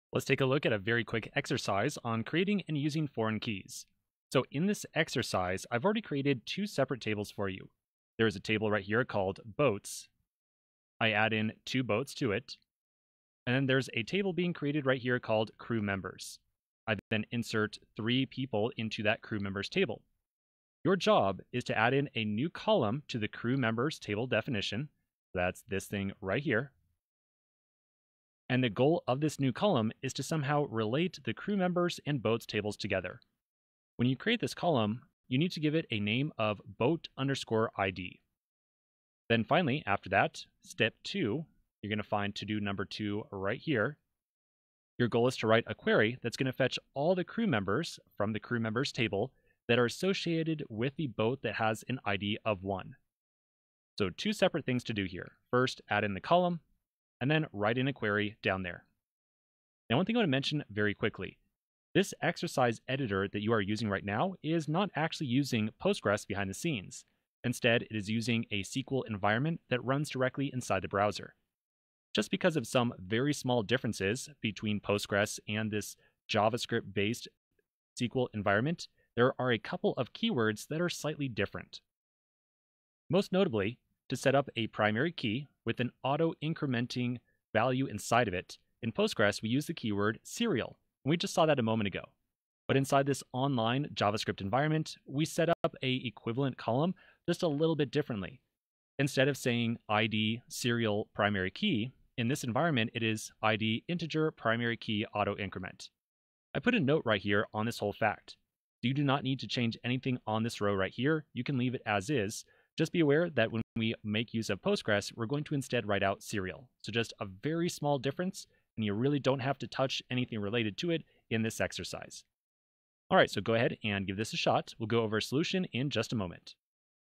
Let's take a look at a very quick exercise on creating and using foreign keys. So in this exercise, I've already created two separate tables for you. There is a table right here called boats. I add in two boats to it. And then there's a table being created right here called crew members. I then insert three people into that crew members table. Your job is to add in a new column to the crew members table definition. That's this thing right here. And the goal of this new column is to somehow relate the crew members and boats tables together. When you create this column, you need to give it a name of boat_ID. Then finally, after that, step 2, you're going to find to-do number 2 right here. Your goal is to write a query that's going to fetch all the crew members from the crew members table that are associated with the boat that has an ID of 1. So two separate things to do here. First, add in the column, and then write in a query down there. Now, one thing I want to mention very quickly. This exercise editor that you are using right now is not actually using Postgres behind the scenes. Instead, it is using a SQL environment that runs directly inside the browser. Just because of some very small differences between Postgres and this JavaScript-based SQL environment, there are a couple of keywords that are slightly different. Most notably, to set up a primary key with an auto-incrementing value inside of it, in Postgres we use the keyword serial, and we just saw that a moment ago. But inside this online JavaScript environment, we set up an equivalent column just a little bit differently. Instead of saying ID serial primary key, in this environment it is ID integer primary key auto-increment. I put a note right here on this whole fact. So you do not need to change anything on this row right here. You can leave it as is. Just be aware that when we make use of Postgres, we're going to instead write out serial. So just a very small difference, and you really don't have to touch anything related to it in this exercise. All right, so go ahead and give this a shot. We'll go over a solution in just a moment.